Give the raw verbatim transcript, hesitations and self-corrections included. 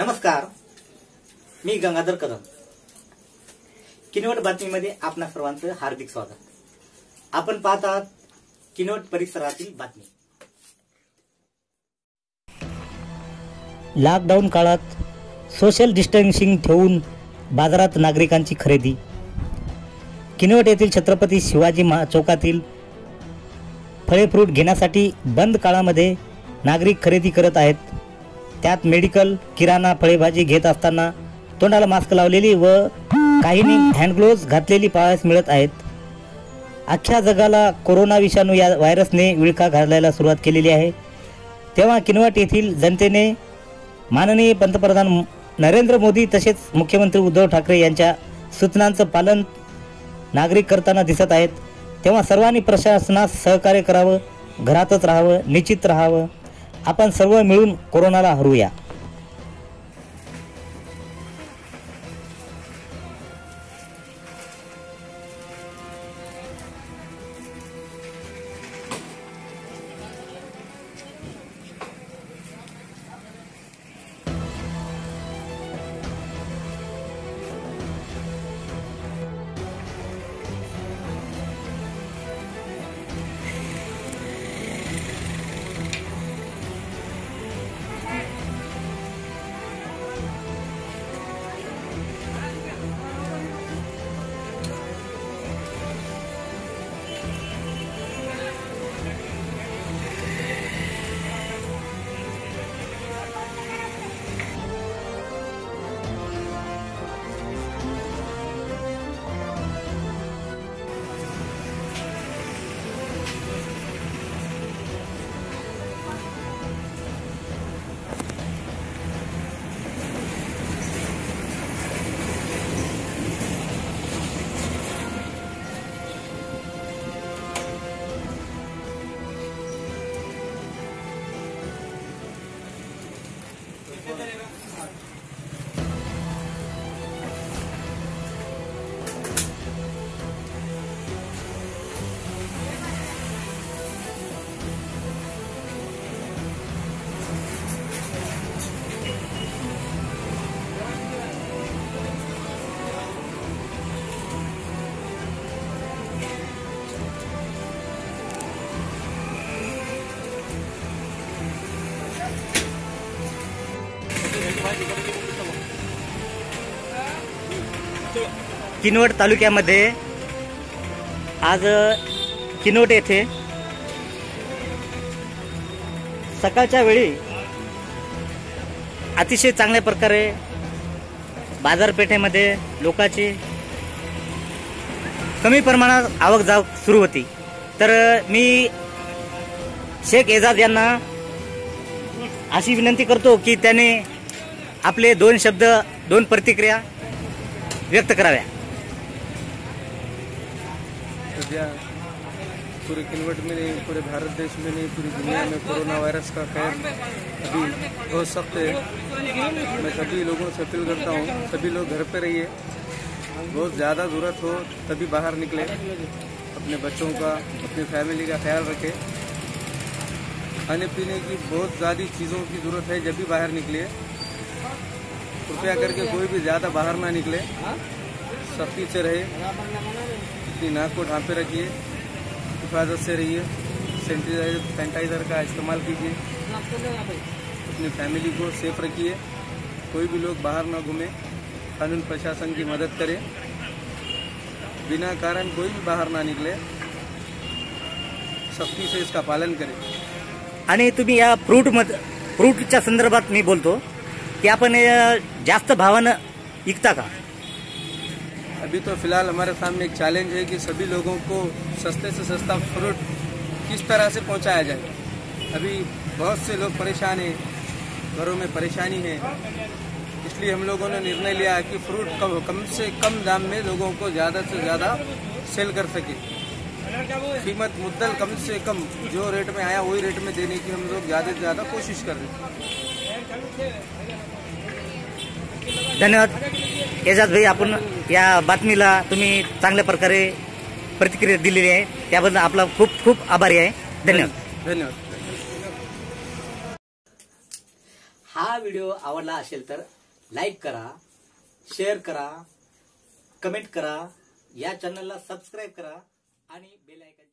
नमस्कार, मी गंगाधर कदम. किनवट बातमीमध्ये आपणा सर्वांचं हार्दिक स्वागत. आपण पाहत आहात किनवट परिसरातील बातमी. लॉकडाऊन काळात सोशल डिस्टन्सिंग ठेवून बाजारात नागरिकांची खरेदी. किनवट येथील छत्रपती शिवाजी चौकातील फळे फ्रूट घेण्यासाठी बंद काळामध्ये नागरिक खरेदी करत आहेत. त्यात मेडिकल, किराणा, फळेभाजी घेत असताना तोंडाला मास्क लावलेली व काहींनी हँडग्लोव्ज घातलेली पाहायला मिळत आहेत. अख्ख्या जगाला कोरोना विषाणू या व्हायरसने विळखा घालायला सुरुवात केलेली आहे. तेव्हा किनवट येथील जनतेने माननीय पंतप्रधान नरेंद्र मोदी तसेच मुख्यमंत्री उद्धव ठाकरे यांच्या सूचनांचं पालन नागरिक करताना दिसत आहेत. तेव्हा सर्वांनी प्रशासनास सहकार्य करावं, घरातच राहावं, निश्चित राहावं. आपण सर्व मिळून कोरोनाला हरवूया. किनवट तालुक्यामध्ये आज किनवट येथे सकाळच्या वेळी अतिशय चांगल्या प्रकारे बाजारपेठेमध्ये लोकांची कमी प्रमाणात आवक जावक सुरू होती. तर मी शेख एजाज यांना अशी विनंती करतो की त्याने आपले दोन शब्द, दोन प्रतिक्रिया व्यक्त कराव्या. सध्या पूरे किनवट में नहीं, पूरे भारत देश में नहीं, पूरी दुनिया में कोरोना वायरस का कहर अभी बहुत सख्त है. मैं सभी लोगों से अपील करता हूँ, सभी लोग घर पे रहिए. बहुत ज़्यादा ज़रूरत हो तभी बाहर निकले. अपने बच्चों का, अपनी फैमिली का ख्याल रखें. खाने पीने की बहुत ज़्यादा चीज़ों की ज़रूरत है, जब भी बाहर निकलिए. कृपया करके कोई भी ज़्यादा बाहर ना निकले, सख्ती से रहे. अपनी नाक को ढांपे रखिए, हिफाजत से रहिए. सैनिटाइजर सैनिटाइजर का इस्तेमाल कीजिए. अपनी फैमिली को सेफ रखिए. कोई भी लोग बाहर ना घूमे. कानून प्रशासन की मदद करें. बिना कारण कोई भी बाहर ना निकले. सख्ती से इसका पालन करें. आणि तुम्ही या फ्रूट मध्ये फ्रूटच्या संदर्भात मी बोलतो की आपण जास्त भावानं विकता का? अभी तो फिलहाल हमारे सामने एक चैलेंज है कि सभी लोगों को सस्ते से सस्ता फ्रूट किस तरह से पहुंचाया जाए. अभी बहुत से लोग परेशान हैं, घरों में परेशानी है. इसलिए हम लोगों ने निर्णय लिया कि फ्रूट कम कम से कम दाम में लोगों को ज़्यादा से ज़्यादा सेल कर सके. कीमत मुद्दल कम से कम जो रेट में आया वही रेट में देने की हम लोग ज़्यादा से ज़्यादा कोशिश कर रहे हैं. धन्यवाद एजाज भाई. आपण या बातमीला तुम्ही चांगल्या प्रकारे प्रतिक्रिया दिलेली आहे, त्याबद्दल आपला खूप खूप आभारी आहे. धन्यवाद. धन्यवाद. हा व्हिडिओ आवडला असेल तर लाईक करा, शेअर करा, कमेंट करा, या चॅनलला सबस्क्राईब करा आणि बेल आयकॉन